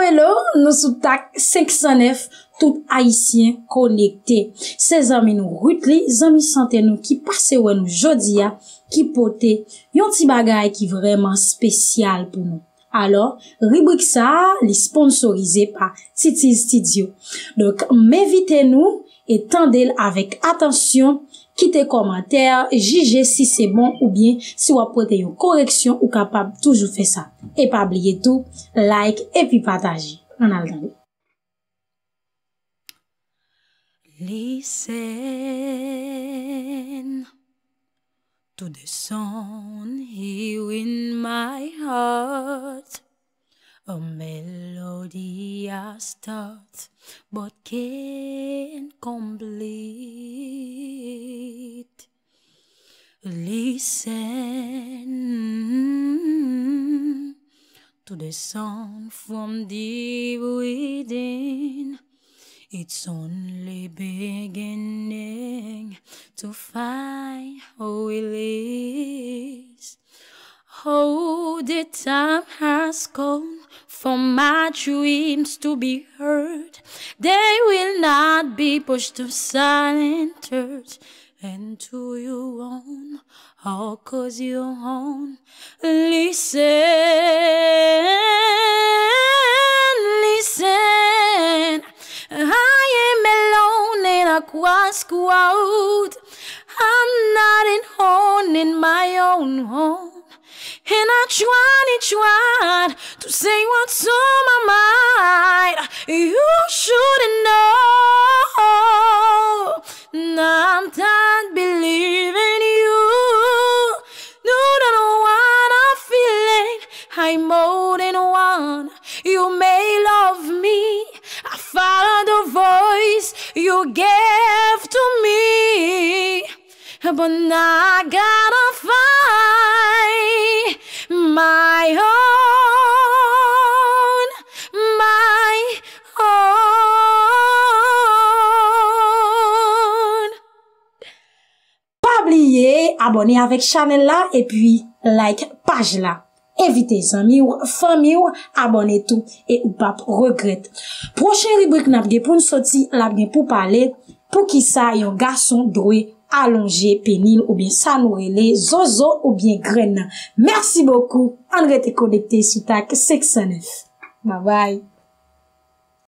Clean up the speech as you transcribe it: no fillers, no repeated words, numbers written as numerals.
hello, nous sous TAC 509, tout haïtien connecté. Ces amis nous Rutli, amis santé nous qui passe ouais nous jodia, qui pote, yon ti bagay qui vraiment spécial pour nous. Alors, rubrique ça, les sponsorisé par Titi Studio. Donc, m'invitez-nous et tendez avec attention, quittez commentaire, jugez si c'est bon ou bien si vous apportez une correction ou capable toujours faire ça. Et pas oublier tout, like et puis partager. On a le temps. Listen to the song here in my heart. A melody I start but can't complete. Listen to the sound from deep within. It's only beginning to find who it is. Oh, the time has come for my dreams to be heard. They will not be pushed to silent earth. And to your own, all 'cause you're on. Listen, listen. I am alone in a quiet crowd. I'm not in home in my own home. And I tried to say what's on my mind. You shouldn't know. Now I'm done believing you. No, don't know what I'm feeling. I'm more than one. You may love me. I follow the voice you gave to me. But now I gotta find my own, my own. Pas oublier, abonner avec channel là et puis like page là. Invitez amis ou famille ou abonnez tout et ou pas regrette. Prochaine rubrique n'a pour nous sortir la bien pour parler pour qui ça yon garçon doit allonger pénil ou bien ça nous relait zozo ou bien graine. Merci beaucoup. On reste connecté sur TAC 609. Bye bye.